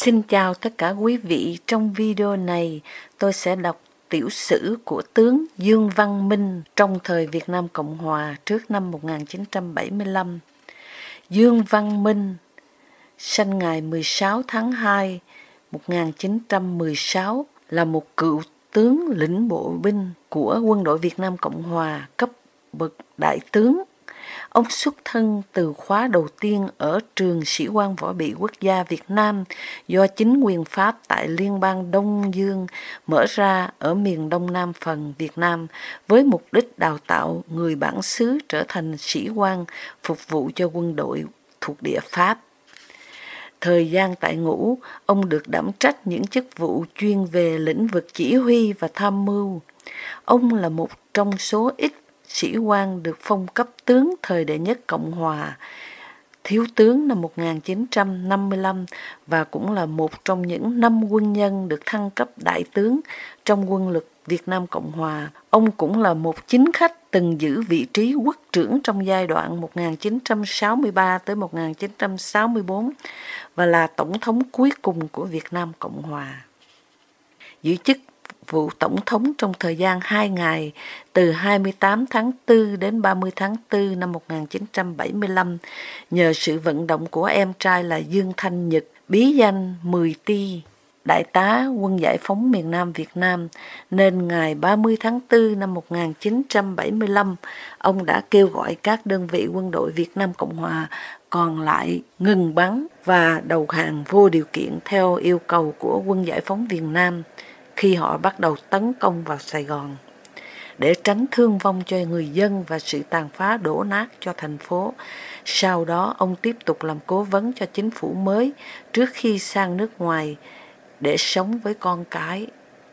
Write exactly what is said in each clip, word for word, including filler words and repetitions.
Xin chào tất cả quý vị. Trong video này, tôi sẽ đọc tiểu sử của tướng Dương Văn Minh trong thời Việt Nam Cộng Hòa trước năm một nghìn chín trăm bảy mươi lăm. Dương Văn Minh sinh ngày mười sáu tháng hai một nghìn chín trăm mười sáu, là một cựu tướng lĩnh bộ binh của Quân đội Việt Nam Cộng Hòa cấp bậc đại tướng. Ông xuất thân từ khóa đầu tiên ở trường Sĩ quan Võ bị Quốc gia Việt Nam do chính quyền Pháp tại Liên bang Đông Dương mở ra ở miền Đông Nam phần Việt Nam với mục đích đào tạo người bản xứ trở thành sĩ quan phục vụ cho quân đội thuộc địa Pháp. Thời gian tại ngũ, ông được đảm trách những chức vụ chuyên về lĩnh vực chỉ huy và tham mưu. Ông là một trong số ít sĩ quan được phong cấp tướng thời đệ nhất Cộng Hòa, thiếu tướng năm một nghìn chín trăm năm mươi lăm, và cũng là một trong những năm quân nhân được thăng cấp đại tướng trong quân lực Việt Nam Cộng Hòa. Ông cũng là một chính khách từng giữ vị trí quốc trưởng trong giai đoạn một nghìn chín trăm sáu mươi ba tới một nghìn chín trăm sáu mươi tư và là tổng thống cuối cùng của Việt Nam Cộng Hòa. Giữ chức vụ tổng thống trong thời gian hai ngày từ hai mươi tám tháng tư đến ba mươi tháng tư năm một nghìn chín trăm bảy mươi lăm nhờ sự vận động của em trai là Dương Thanh Nhật, bí danh mười Ti, đại tá quân giải phóng miền Nam Việt Nam, nên ngày ba mươi tháng tư năm một nghìn chín trăm bảy mươi lăm, ông đã kêu gọi các đơn vị quân đội Việt Nam Cộng Hòa còn lại ngừng bắn và đầu hàng vô điều kiện theo yêu cầu của quân giải phóng miền Nam khi họ bắt đầu tấn công vào Sài Gòn. Để tránh thương vong cho người dân và sự tàn phá đổ nát cho thành phố, sau đó ông tiếp tục làm cố vấn cho chính phủ mới trước khi sang nước ngoài để sống với con cái.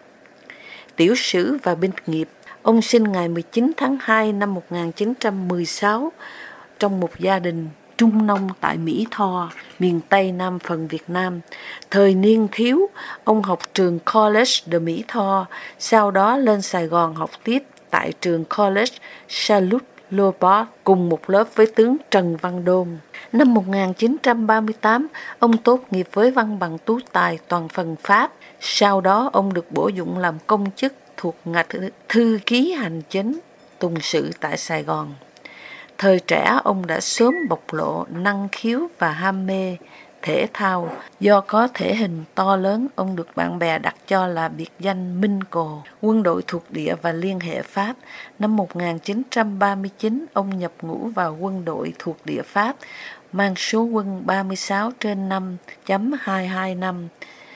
Tiểu sử và binh nghiệp. Ông sinh ngày mười chín tháng hai năm một nghìn chín trăm mười sáu trong một gia đình trung nông tại Mỹ Tho, miền Tây Nam phần Việt Nam. Thời niên thiếu, ông học trường College de Mỹ Tho, sau đó lên Sài Gòn học tiếp tại trường College Charlotte Lombard cùng một lớp với tướng Trần Văn Đôn. Năm một nghìn chín trăm ba mươi tám, ông tốt nghiệp với văn bằng tú tài toàn phần Pháp. Sau đó, ông được bổ dụng làm công chức thuộc ngạch thư ký hành chính tùng sự tại Sài Gòn. Thời trẻ, ông đã sớm bộc lộ năng khiếu và ham mê thể thao. Do có thể hình to lớn, ông được bạn bè đặt cho là biệt danh Minh Cồ. Quân đội thuộc địa và liên hệ Pháp. Năm một nghìn chín trăm ba mươi chín, ông nhập ngũ vào quân đội thuộc địa Pháp, mang số quân ba mươi sáu trên năm chấm hai hai năm.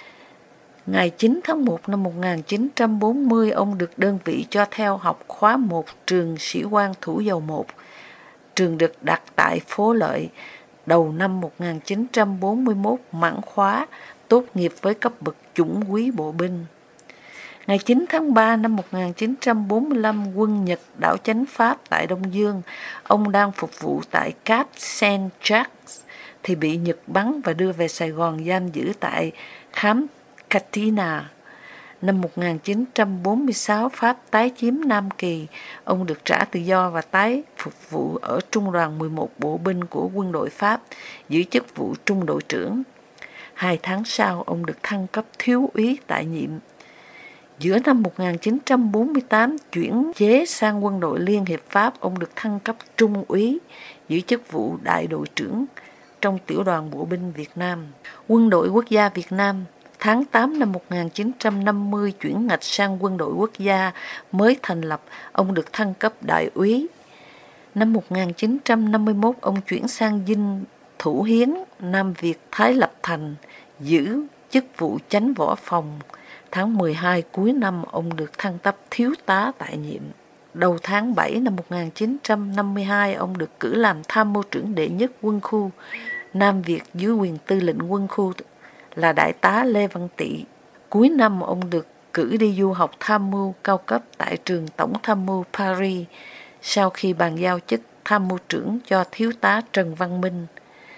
Ngày chín tháng một năm một nghìn chín trăm bốn mươi, ông được đơn vị cho theo học khóa một trường sĩ quan thủ dầu một. Trường được đặt tại Phố Lợi. Đầu năm một nghìn chín trăm bốn mươi mốt, mãn khóa, tốt nghiệp với cấp bậc chủng quý bộ binh. Ngày chín tháng ba năm một nghìn chín trăm bốn mươi lăm, quân Nhật đảo chánh Pháp tại Đông Dương. Ông đang phục vụ tại Cap Saint-Jacques thì bị Nhật bắn và đưa về Sài Gòn giam giữ tại Khám Katina. Năm một nghìn chín trăm bốn mươi sáu, Pháp tái chiếm Nam Kỳ. Ông được trả tự do và tái phục vụ ở Trung đoàn mười một bộ binh của quân đội Pháp, giữ chức vụ trung đội trưởng. Hai tháng sau, ông được thăng cấp thiếu úy tại nhiệm. Giữa năm một nghìn chín trăm bốn mươi tám, chuyển chế sang quân đội Liên hiệp Pháp, ông được thăng cấp trung úy, giữ chức vụ đại đội trưởng trong tiểu đoàn bộ binh Việt Nam. Quân đội Quốc gia Việt Nam. Tháng tám năm một nghìn chín trăm năm mươi, chuyển ngạch sang quân đội quốc gia mới thành lập, ông được thăng cấp đại úy. Năm một nghìn chín trăm năm mươi mốt, ông chuyển sang dinh thủ hiến Nam Việt Thái Lập Thành, giữ chức vụ chánh võ phòng. Tháng mười hai cuối năm, ông được thăng cấp thiếu tá tại nhiệm. Đầu tháng bảy năm một nghìn chín trăm năm mươi hai, ông được cử làm tham mưu trưởng đệ nhất quân khu Nam Việt dưới quyền tư lệnh quân khu là đại tá Lê Văn Tị. Cuối năm, ông được cử đi du học tham mưu cao cấp tại trường Tổng tham mưu Paris sau khi bàn giao chức tham mưu trưởng cho thiếu tá Trần Văn Minh.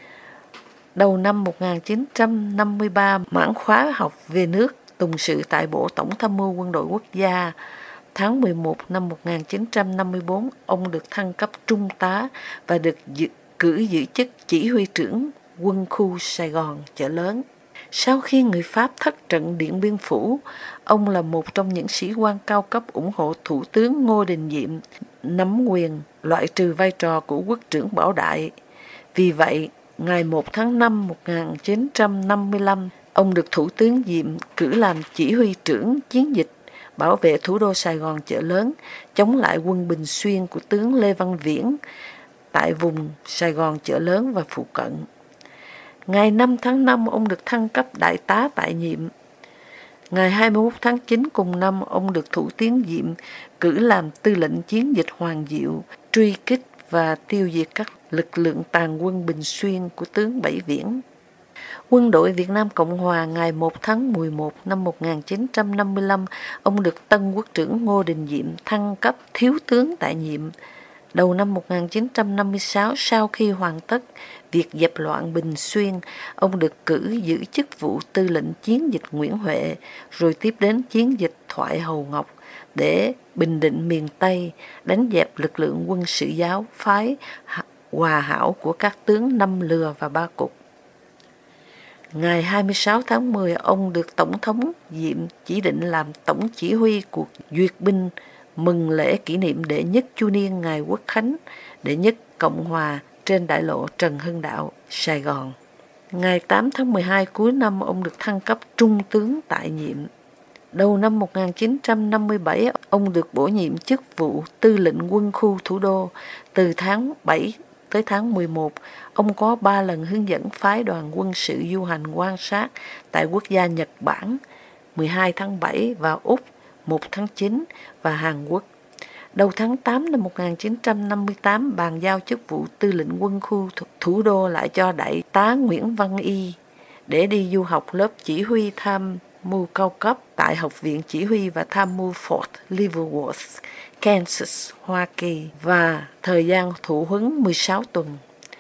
Đầu năm một nghìn chín trăm năm mươi ba, mãn khóa học về nước tùng sự tại Bộ Tổng tham mưu quân đội quốc gia. Tháng mười một năm một nghìn chín trăm năm mươi tư, ông được thăng cấp trung tá và được dự, cử giữ chức chỉ huy trưởng quân khu Sài Gòn chợ lớn. Sau khi người Pháp thất trận Điện Biên Phủ, ông là một trong những sĩ quan cao cấp ủng hộ Thủ tướng Ngô Đình Diệm nắm quyền, loại trừ vai trò của quốc trưởng Bảo Đại. Vì vậy, ngày một tháng năm năm một nghìn chín trăm năm mươi lăm, ông được Thủ tướng Diệm cử làm chỉ huy trưởng chiến dịch bảo vệ thủ đô Sài Gòn chợ lớn, chống lại quân Bình Xuyên của tướng Lê Văn Viễn tại vùng Sài Gòn chợ lớn và phụ cận. Ngày năm tháng năm, ông được thăng cấp đại tá tại nhiệm. Ngày hai mươi mốt tháng chín cùng năm, ông được Thủ tướng Diệm cử làm tư lệnh chiến dịch Hoàng Diệu, truy kích và tiêu diệt các lực lượng tàn quân Bình Xuyên của tướng Bảy Viễn. Quân đội Việt Nam Cộng Hòa ngày một tháng mười một năm một nghìn chín trăm năm mươi lăm, ông được tân quốc trưởng Ngô Đình Diệm thăng cấp thiếu tướng tại nhiệm. Đầu năm một nghìn chín trăm năm mươi sáu, sau khi hoàn tất việc dẹp loạn Bình Xuyên, ông được cử giữ chức vụ tư lệnh chiến dịch Nguyễn Huệ, rồi tiếp đến chiến dịch Thoại Hầu Ngọc để bình định miền Tây, đánh dẹp lực lượng quân sự giáo phái Hòa Hảo của các tướng Năm Lừa và Ba Cục. Ngày hai mươi sáu tháng mười, ông được Tổng thống Diệm chỉ định làm tổng chỉ huy cuộc duyệt binh mừng lễ kỷ niệm đệ nhất chu niên ngày Quốc khánh, đệ nhất Cộng Hòa trên đại lộ Trần Hưng Đạo, Sài Gòn. Ngày tám tháng mười hai cuối năm, ông được thăng cấp trung tướng tại nhiệm. Đầu năm một nghìn chín trăm năm mươi bảy, ông được bổ nhiệm chức vụ tư lệnh quân khu thủ đô. Từ tháng bảy tới tháng mười một, ông có ba lần hướng dẫn phái đoàn quân sự du hành quan sát tại quốc gia Nhật Bản mười hai tháng bảy và Úc một tháng chín và Hàn Quốc. Đầu tháng tám năm một nghìn chín trăm năm mươi tám, bàn giao chức vụ tư lệnh quân khu thủ đô lại cho đại tá Nguyễn Văn Y để đi du học lớp chỉ huy tham mưu cao cấp tại Học viện Chỉ huy và Tham mưu Fort Leavenworth, Kansas, Hoa Kỳ, và thời gian thụ huấn mười sáu tuần.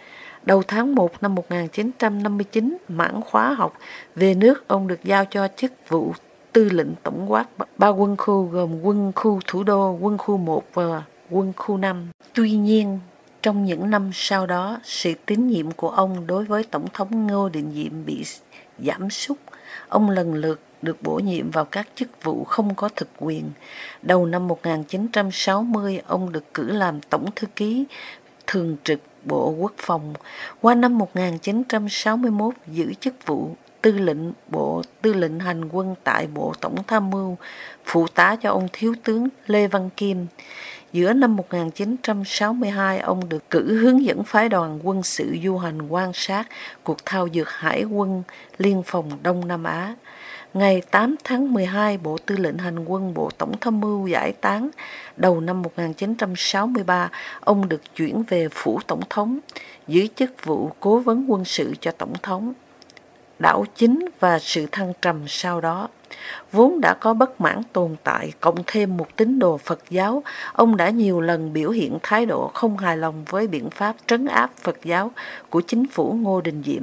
Đầu tháng một năm một nghìn chín trăm năm mươi chín, mãn khóa học về nước, ông được giao cho chức vụ tư lệnh tổng quát ba quân khu gồm quân khu thủ đô, quân khu một và quân khu năm. Tuy nhiên, trong những năm sau đó, sự tín nhiệm của ông đối với Tổng thống Ngô Đình Diệm bị giảm sút. Ông lần lượt được bổ nhiệm vào các chức vụ không có thực quyền. Đầu năm một nghìn chín trăm sáu mươi, ông được cử làm Tổng thư ký thường trực Bộ Quốc phòng. Qua năm một nghìn chín trăm sáu mươi mốt, giữ chức vụ tư lệnh Bộ Tư lệnh Hành quân tại Bộ Tổng tham mưu, phụ tá cho ông Thiếu tướng Lê Văn Kim. Giữa năm một nghìn chín trăm sáu mươi hai, ông được cử hướng dẫn phái đoàn quân sự du hành quan sát cuộc thao dượt hải quân liên phòng Đông Nam Á. Ngày tám tháng mười hai, Bộ Tư lệnh Hành quân Bộ Tổng tham mưu giải tán. Đầu năm một nghìn chín trăm sáu mươi ba, ông được chuyển về Phủ Tổng thống, giữ chức vụ cố vấn quân sự cho Tổng thống. Đảo chính và sự thăng trầm sau đó. Vốn đã có bất mãn tồn tại, cộng thêm một tín đồ Phật giáo, ông đã nhiều lần biểu hiện thái độ không hài lòng với biện pháp trấn áp Phật giáo của chính phủ Ngô Đình Diệm.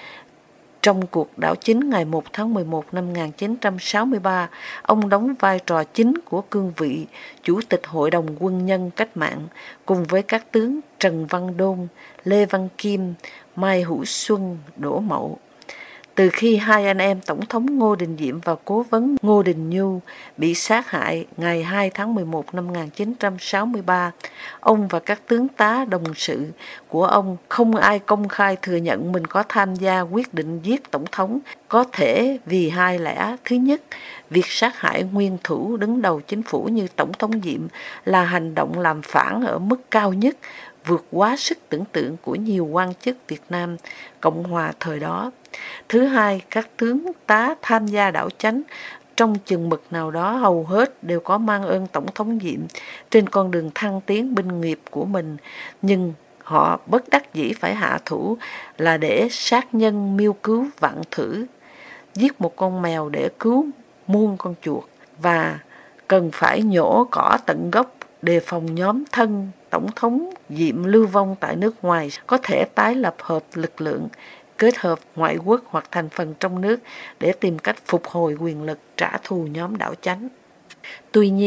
Trong cuộc đảo chính ngày một tháng mười một năm một nghìn chín trăm sáu mươi ba, ông đóng vai trò chính của cương vị Chủ tịch Hội đồng Quân nhân Cách mạng, cùng với các tướng Trần Văn Đôn, Lê Văn Kim, Mai Hữu Xuân, Đỗ Mậu. Từ khi hai anh em Tổng thống Ngô Đình Diệm và Cố vấn Ngô Đình Nhu bị sát hại ngày hai tháng mười một năm một nghìn chín trăm sáu mươi ba, ông và các tướng tá đồng sự của ông không ai công khai thừa nhận mình có tham gia quyết định giết Tổng thống, có thể vì hai lẽ. Thứ nhất, việc sát hại nguyên thủ đứng đầu chính phủ như Tổng thống Diệm là hành động làm phản ở mức cao nhất, vượt quá sức tưởng tượng của nhiều quan chức Việt Nam Cộng Hòa thời đó. Thứ hai, các tướng tá tham gia đảo chánh trong chừng mực nào đó hầu hết đều có mang ơn Tổng thống Diệm trên con đường thăng tiến binh nghiệp của mình, nhưng họ bất đắc dĩ phải hạ thủ là để sát nhân miêu cứu vạn thử, giết một con mèo để cứu muôn con chuột, và cần phải nhổ cỏ tận gốc đề phòng nhóm thân Tổng thống Diệm lưu vong tại nước ngoài có thể tái lập hợp lực lượng, kết hợp ngoại quốc hoặc thành phần trong nước để tìm cách phục hồi quyền lực, trả thù nhóm đảo chánh. Tuy nhiên,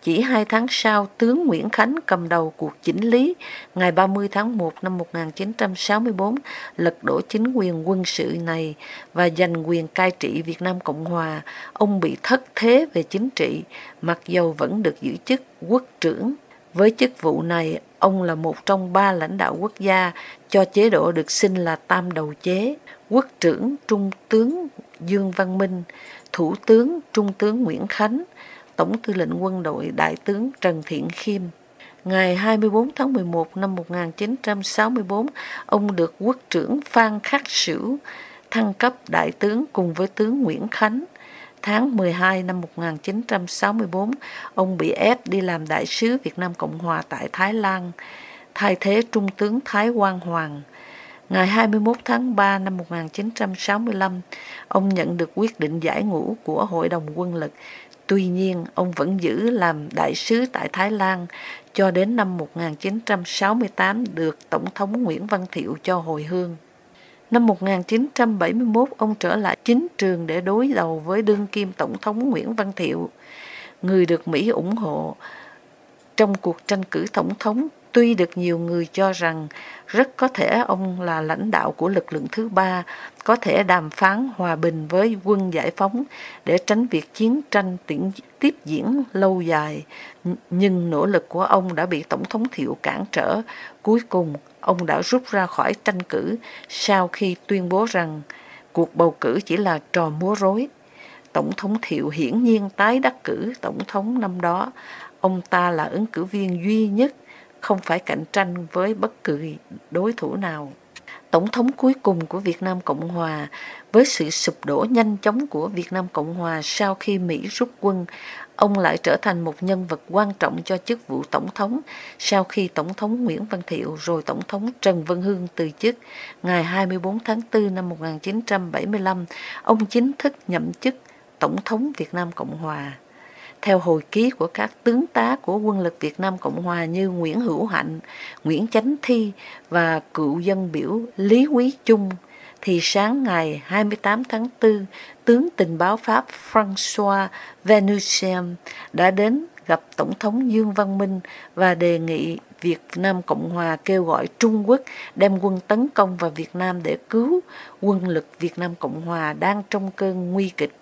Chỉ hai tháng sau, tướng Nguyễn Khánh cầm đầu cuộc chỉnh lý ngày ba mươi tháng một năm một nghìn chín trăm sáu mươi tư lật đổ chính quyền quân sự này và giành quyền cai trị Việt Nam Cộng Hòa. Ông bị thất thế về chính trị, mặc dầu vẫn được giữ chức quốc trưởng. Với chức vụ này, ông là một trong ba lãnh đạo quốc gia cho chế độ được xưng là tam đầu chế: quốc trưởng Trung tướng Dương Văn Minh, thủ tướng Trung tướng Nguyễn Khánh, Tổng tư lệnh quân đội Đại tướng Trần Thiện Khiêm. Ngày hai mươi tư tháng mười một năm một nghìn chín trăm sáu mươi tư, ông được quốc trưởng Phan Khắc Sửu thăng cấp đại tướng cùng với tướng Nguyễn Khánh. Tháng mười hai năm một nghìn chín trăm sáu mươi tư, ông bị ép đi làm đại sứ Việt Nam Cộng Hòa tại Thái Lan, thay thế Trung tướng Thái Quang Hoàng. Ngày hai mươi mốt tháng ba năm một nghìn chín trăm sáu mươi lăm, ông nhận được quyết định giải ngũ của Hội đồng Quân lực. Tuy nhiên, ông vẫn giữ làm đại sứ tại Thái Lan cho đến năm một nghìn chín trăm sáu mươi tám được Tổng thống Nguyễn Văn Thiệu cho hồi hương. Năm một nghìn chín trăm bảy mươi mốt, ông trở lại chính trường để đối đầu với đương kim Tổng thống Nguyễn Văn Thiệu, người được Mỹ ủng hộ trong cuộc tranh cử tổng thống. Tuy được nhiều người cho rằng rất có thể ông là lãnh đạo của lực lượng thứ ba, có thể đàm phán hòa bình với quân giải phóng để tránh việc chiến tranh tiếp diễn lâu dài, nhưng nỗ lực của ông đã bị Tổng thống Thiệu cản trở. Cuối cùng, ông đã rút ra khỏi tranh cử sau khi tuyên bố rằng cuộc bầu cử chỉ là trò múa rối. Tổng thống Thiệu hiển nhiên tái đắc cử tổng thống năm đó. Ông ta là ứng cử viên duy nhất, không phải cạnh tranh với bất cứ đối thủ nào. Tổng thống cuối cùng của Việt Nam Cộng Hòa, với sự sụp đổ nhanh chóng của Việt Nam Cộng Hòa sau khi Mỹ rút quân, ông lại trở thành một nhân vật quan trọng cho chức vụ tổng thống sau khi Tổng thống Nguyễn Văn Thiệu rồi Tổng thống Trần Văn Hương từ chức. Ngày hai mươi tư tháng tư năm một nghìn chín trăm bảy mươi lăm, ông chính thức nhậm chức Tổng thống Việt Nam Cộng Hòa. Theo hồi ký của các tướng tá của quân lực Việt Nam Cộng Hòa như Nguyễn Hữu Hạnh, Nguyễn Chánh Thi và cựu dân biểu Lý Quý Chung, thì sáng ngày hai mươi tám tháng tư, tướng tình báo Pháp François Venusian đã đến gặp Tổng thống Dương Văn Minh và đề nghị Việt Nam Cộng Hòa kêu gọi Trung Quốc đem quân tấn công vào Việt Nam để cứu quân lực Việt Nam Cộng Hòa đang trong cơn nguy kịch.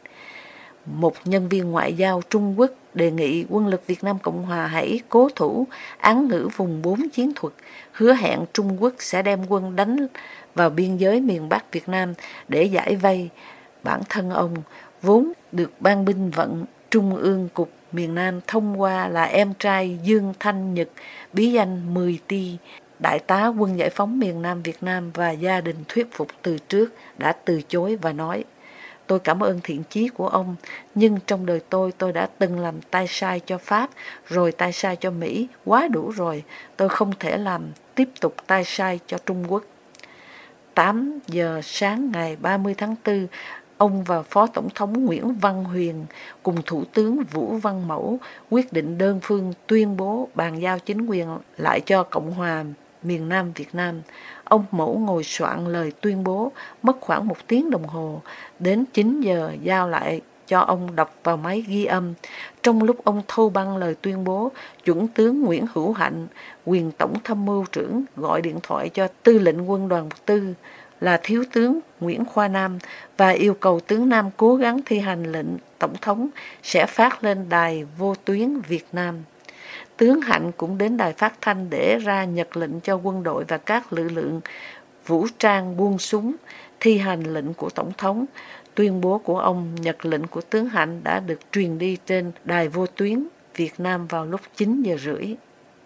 Một nhân viên ngoại giao Trung Quốc đề nghị quân lực Việt Nam Cộng Hòa hãy cố thủ án ngữ vùng bốn chiến thuật, hứa hẹn Trung Quốc sẽ đem quân đánh vào biên giới miền Bắc Việt Nam để giải vây. Bản thân ông vốn được Ban binh vận Trung ương Cục miền Nam thông qua là em trai Dương Thanh Nhật, bí danh mười Ti, đại tá quân giải phóng miền Nam Việt Nam, và gia đình thuyết phục từ trước đã từ chối và nói: "Tôi cảm ơn thiện chí của ông, nhưng trong đời tôi, tôi đã từng làm tay sai cho Pháp, rồi tay sai cho Mỹ, quá đủ rồi, tôi không thể làm tiếp tục tay sai cho Trung Quốc." tám giờ sáng ngày ba mươi tháng tư, ông và Phó Tổng thống Nguyễn Văn Huyền cùng Thủ tướng Vũ Văn Mẫu quyết định đơn phương tuyên bố bàn giao chính quyền lại cho Cộng hòa miền Nam Việt Nam. Ông Mẫu ngồi soạn lời tuyên bố mất khoảng một tiếng đồng hồ, đến chín giờ giao lại cho ông đọc vào máy ghi âm. Trong lúc ông thâu băng lời tuyên bố, chuẩn tướng Nguyễn Hữu Hạnh, quyền tổng tham mưu trưởng, gọi điện thoại cho tư lệnh quân đoàn tư là thiếu tướng Nguyễn Khoa Nam và yêu cầu tướng Nam cố gắng thi hành lệnh tổng thống sẽ phát lên đài vô tuyến Việt Nam. Tướng Hạnh cũng đến đài phát thanh để ra nhật lệnh cho quân đội và các lực lượng vũ trang buông súng, thi hành lệnh của tổng thống. Tuyên bố của ông, nhật lệnh của tướng Hạnh đã được truyền đi trên đài vô tuyến Việt Nam vào lúc chín giờ rưỡi.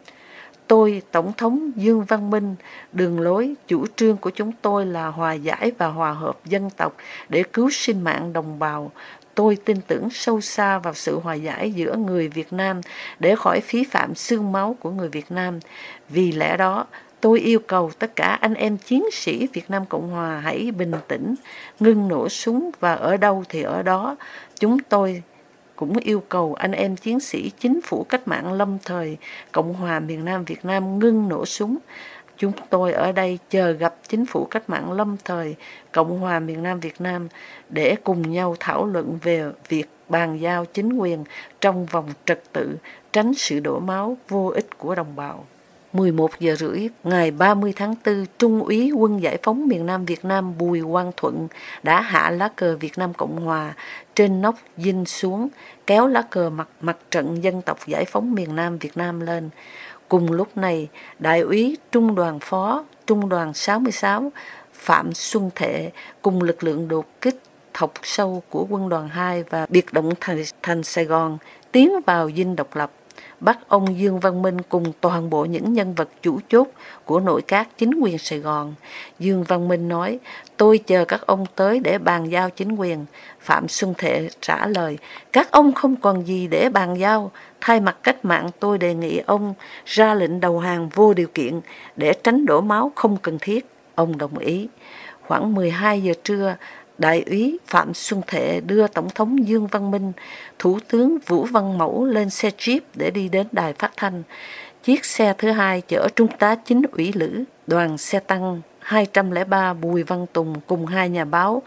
Tôi, Tổng thống Dương Văn Minh, đường lối, chủ trương của chúng tôi là hòa giải và hòa hợp dân tộc để cứu sinh mạng đồng bào. Tôi tin tưởng sâu xa vào sự hòa giải giữa người Việt Nam để khỏi phí phạm xương máu của người Việt Nam. Vì lẽ đó, tôi yêu cầu tất cả anh em chiến sĩ Việt Nam Cộng Hòa hãy bình tĩnh, ngưng nổ súng và ở đâu thì ở đó. Chúng tôi cũng yêu cầu anh em chiến sĩ chính phủ cách mạng lâm thời Cộng hòa miền Nam Việt Nam ngưng nổ súng. Chúng tôi ở đây chờ gặp chính phủ cách mạng lâm thời Cộng hòa miền Nam Việt Nam để cùng nhau thảo luận về việc bàn giao chính quyền trong vòng trật tự, tránh sự đổ máu vô ích của đồng bào. mười một giờ rưỡi ngày ba mươi tháng tư, Trung úy Quân Giải phóng miền Nam Việt Nam Bùi Quang Thuận đã hạ lá cờ Việt Nam Cộng Hòa trên nóc dinh xuống, kéo lá cờ mặt mặt trận dân tộc giải phóng miền Nam Việt Nam lên. Cùng lúc này, Đại úy Trung đoàn Phó, Trung đoàn sáu mươi sáu Phạm Xuân Thệ cùng lực lượng đột kích thọc sâu của quân đoàn hai và biệt động thành, thành Sài Gòn tiến vào dinh độc lập, bắt ông Dương Văn Minh cùng toàn bộ những nhân vật chủ chốt của nội các chính quyền Sài Gòn. Dương Văn Minh nói, tôi chờ các ông tới để bàn giao chính quyền. Phạm Xuân Thệ trả lời, các ông không còn gì để bàn giao. Thay mặt cách mạng tôi đề nghị ông ra lệnh đầu hàng vô điều kiện để tránh đổ máu không cần thiết. Ông đồng ý. Khoảng mười hai giờ trưa, Đại úy Phạm Xuân Thệ đưa Tổng thống Dương Văn Minh, Thủ tướng Vũ Văn Mẫu lên xe Jeep để đi đến đài phát thanh. Chiếc xe thứ hai chở Trung tá chính ủy Lữ, đoàn xe tăng hai không không ba Bùi Văn Tùng cùng hai nhà báo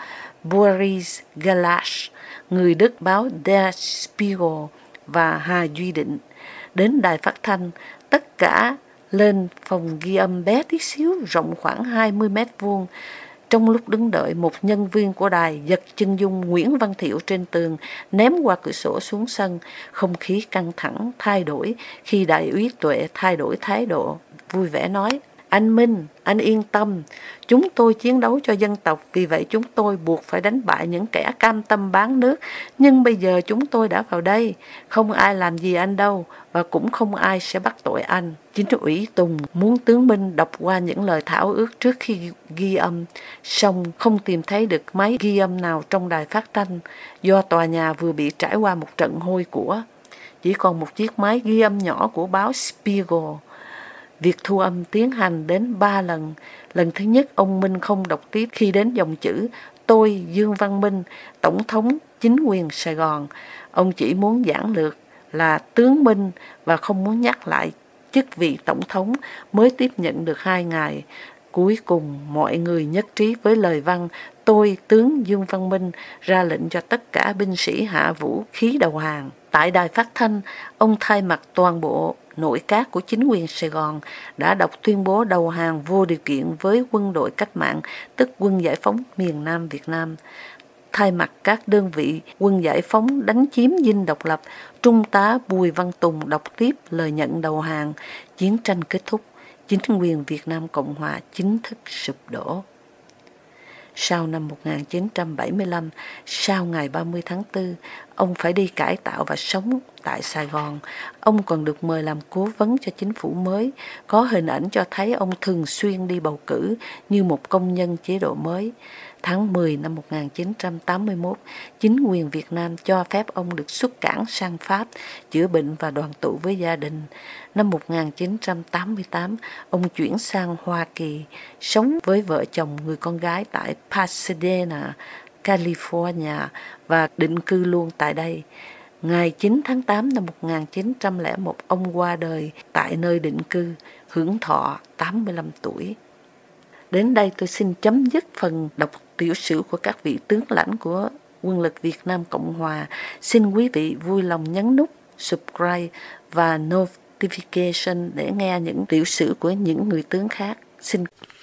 Boris Galash, người Đức báo Der Spiegel và Hà Duy Định. Đến đài phát thanh, tất cả lên phòng ghi âm bé tí xíu rộng khoảng hai mươi mét vuông. Trong lúc đứng đợi, một nhân viên của đài giật chân dung Nguyễn Văn Thiệu trên tường, ném qua cửa sổ xuống sân. Không khí căng thẳng thay đổi khi Đại úy Tuệ thay đổi thái độ, vui vẻ nói, anh Minh, anh yên tâm, chúng tôi chiến đấu cho dân tộc, vì vậy chúng tôi buộc phải đánh bại những kẻ cam tâm bán nước. Nhưng bây giờ chúng tôi đã vào đây, không ai làm gì anh đâu, và cũng không ai sẽ bắt tội anh. Chính ủy Tùng muốn tướng Minh đọc qua những lời thảo ước trước khi ghi âm, song không tìm thấy được máy ghi âm nào trong đài phát thanh, do tòa nhà vừa bị trải qua một trận hôi của. Chỉ còn một chiếc máy ghi âm nhỏ của báo Spiegel. Việc thu âm tiến hành đến ba lần. Lần thứ nhất, ông Minh không đọc tiếp khi đến dòng chữ tôi Dương Văn Minh, Tổng thống chính quyền Sài Gòn. Ông chỉ muốn giản lược là tướng Minh và không muốn nhắc lại chức vị Tổng thống, mới tiếp nhận được hai ngày. Cuối cùng, mọi người nhất trí với lời văn tôi tướng Dương Văn Minh ra lệnh cho tất cả binh sĩ hạ vũ khí đầu hàng. Tại đài phát thanh, ông thay mặt toàn bộ nội các của chính quyền Sài Gòn đã đọc tuyên bố đầu hàng vô điều kiện với quân đội cách mạng, tức quân giải phóng miền Nam Việt Nam. Thay mặt các đơn vị quân giải phóng đánh chiếm dinh độc lập, Trung tá Bùi Văn Tùng đọc tiếp lời nhận đầu hàng. Chiến tranh kết thúc, chính quyền Việt Nam Cộng Hòa chính thức sụp đổ. Sau năm một nghìn chín trăm bảy mươi lăm, sau ngày ba mươi tháng tư, ông phải đi cải tạo và sống tại Sài Gòn. Ông còn được mời làm cố vấn cho chính phủ mới. Có hình ảnh cho thấy ông thường xuyên đi bầu cử như một công nhân chế độ mới. Tháng mười năm một nghìn chín trăm tám mươi mốt, chính quyền Việt Nam cho phép ông được xuất cảng sang Pháp, chữa bệnh và đoàn tụ với gia đình. Năm một nghìn chín trăm tám mươi tám, ông chuyển sang Hoa Kỳ, sống với vợ chồng người con gái tại Pasadena, California và định cư luôn tại đây. Ngày chín tháng tám năm một nghìn chín trăm lẻ một, ông qua đời tại nơi định cư, hưởng thọ tám mươi lăm tuổi. Đến đây tôi xin chấm dứt phần đọc tiểu sử của các vị tướng lãnh của quân lực Việt Nam Cộng Hòa. Xin quý vị vui lòng nhấn nút subscribe và notification để nghe những tiểu sử của những người tướng khác. Xin